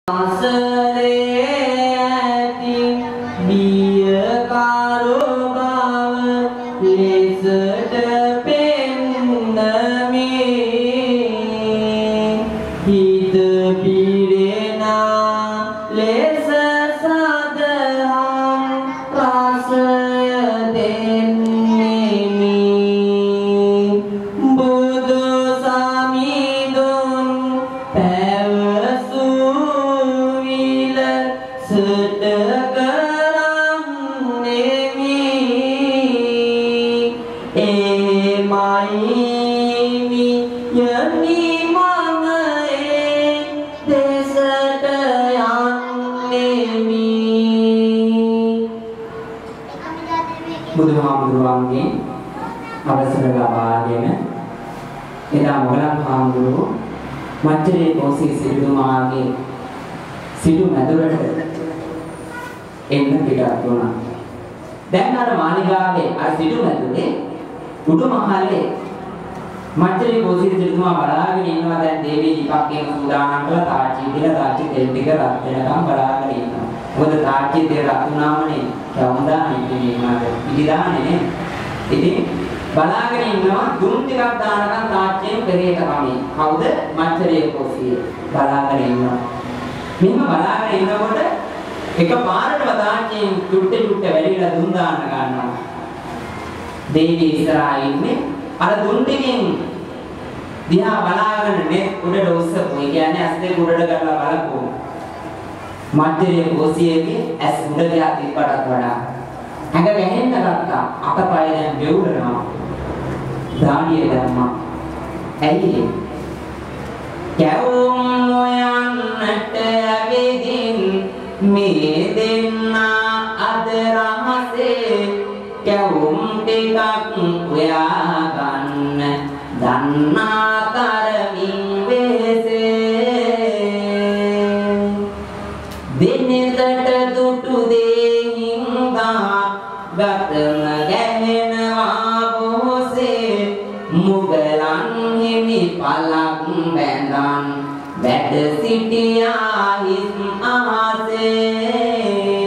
බුදුහාමුදුරුවන්ගේ අවසර ලබාගෙන එදා මොගලන් හාමුදුරුවෝ මච්චරේ කෝසී සිටුමාගේ සිටු මැදුරට එන්න පිටත් වුණා. දැන් අර මාලිගාවේ අර සිටු මැදුරේ උඩු මහල්ලේ මච්චරේ කෝසී සිටුමා බලාගෙන ඉන්නවා. දැන් දේවී දීපක්ගේ සූදානම් කරලා තාච්චි දිලා තාච්චි තෙල් ටික රත් වෙනකම් බලාගෙන ඉන්නවා. මොකද තාච්චි තෙල් රත් වුණාමනේ කවුදා ඉන්නේ මාගේ ඉතිදානේ නේ. ඉතින් බලාගෙන ඉන්නවා දුම් ටිකක් දානකම් තාච්චියෙන් පෙරේත කමී. කවුද? මච්චරේ කෝසී බලාගෙන ඉන්නවා. මෙන්න බලාගෙන ඉන්නකොට එකපාරටම තාච්චියෙන් චුට්ට වැඩිලා දුම් දාන්න ගන්නවා. දේවී ඉස්සරහා ඉන්නේ අර දුම් ටිකෙන් දිහා බලාගෙන නේ උඩට උස්සපු. ඒ කියන්නේ ඇස් දෙක උඩට කරලා බලපුවා. මච්චරේ කෝසියේගේ ඇස් උඩ ගියා තිබ්බටත් වඩා ඇඟ වැහෙන්න ගත්තා. අතපය දැන් වෙවුලනවා. දාඩිය දැම්මා. ඇයි? කැවුම් යන්නට ඇවිදින් මේ දෙන්නා අද රහසේ කැවුම් ටිකක් උයා ගන්න දන්නා තරමින් වෙසේ දිනෙකට දුටු දෙහින්දා ගතම ගැහෙනවා බොහෝසේ මුගලන් හිමි පලක් බැඳන් වැඩ සිටියා හිස් ආසේ.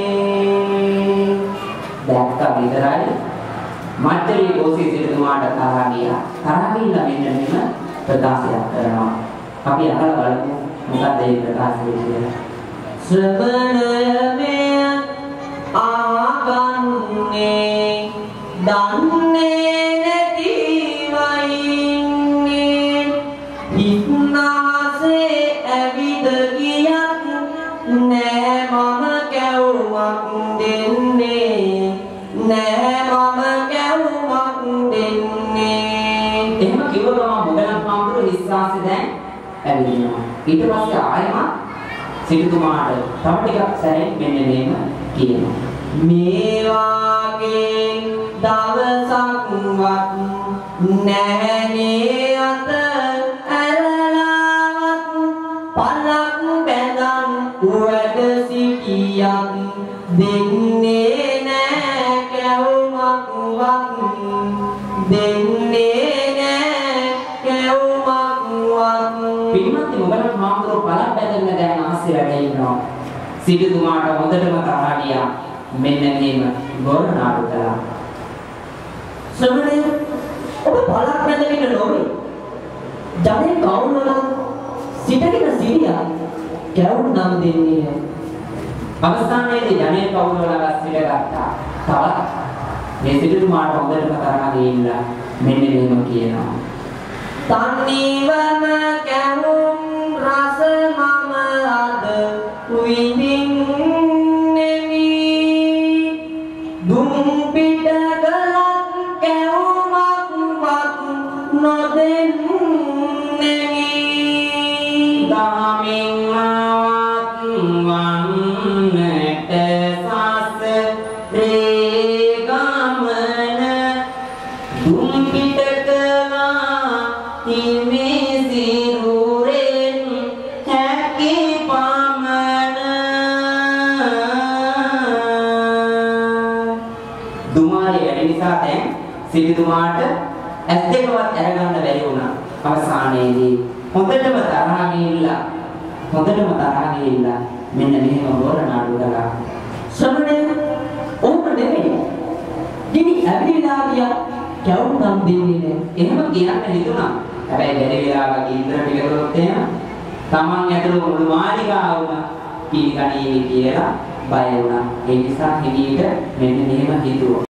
දැක්ක විතරයි මච්චරේ කෝසී සිටුමාට තරහා ගියා. තරහා ගිහිල්ලා මෙන්න මෙම ප්‍රකාශයක් කරනවා. අපි අහලා බලමු මොකක්ද මේ ප්‍රකාශය කියලා. ශ්‍රවණය ආගන්නේ දන්නේ නැති වයින්නේ ඉක්නාසේ ඇවිද ගියත් නෑ මම කැවුමක් දෙන්නේ නෑ මම කැවුමක් දෙන්නේ. එහෙම කිව්ව ගමන් මොගලන් හාමුදුරුවෝ විශ්වාසය දැන් ඇවිදිනවා. ඊට පස්සේ ආයෙමත් සිටුමාට තව ටිකක් සැරෙන් මෙන්න මේම කියනවා. මේ වාගේ දවසක්වත් නැහැනේ අත ඇරලාවත් පලක් බැඳන් උඩ සිටියක් දෙන්නේ නෑ කැවුමක්වත් දෙන්නේ නෑ කැවුමක්වත්. පින්වත් මොගලන් හාමුදුරුවෝ පලක් බැඳගෙන දැන් ආස්සේ වැඩ ඉන්නවා. සිටුමාට හොඳටම තරහා ගියා. මෙන්න මේම ගොර නාටු කළා. ශ්‍රමණය ඔබ පලක් බැඳගෙන නොවේ. ජනේ කවුරු වල සිටගෙන සිටියා කැවුම් නම් දෙන්නේ. අවසානයේදී ජනේ කවුරු වල සිටගත්තා. තවත් මේ සිටුමාට හොඳටම තරහා ගිහිල්ලා මෙන්න මේම කියනවා. තන්නීවම කැවුම් රස මම අද විඳින්නෙමි දුම් පිට ගලක් කැවුමක්වත් නොදෙන්නෙමි දාමින් ආවත් වන්නට සස රේගමන දුම් පිට කළා තිමේ සිරුරෙන් හැකි පමණ. දුමාරේ වැඩි නිසා දැන් සිටුමාට ඇස් දෙකවත් අරගන්න බැරි වුණා. අවසානයේදී හොඳටම තරහා ගිහිල්ලා හොඳටම තරහ ගිහිල්ලා මෙන්න මෙහෙම බෝරනාඩු කළා. ශ්‍රමණය ඕක නෙමෙයි. ගිනි ඇවිල්ලා ගියා කවුරුනම් දෙන්නේ නැහැ. එහෙම කියන්න හිතුණා. හැබැයි බැරි වෙලාවක ඉන්ද්‍ර පිළිගොත් එහෙම තමන් ඇතුළු මුළු මාලිගාවම කීකණී කියලා බය වුණා. ඒ නිසා හිමීට මෙන්න මෙහෙම හිතුවා.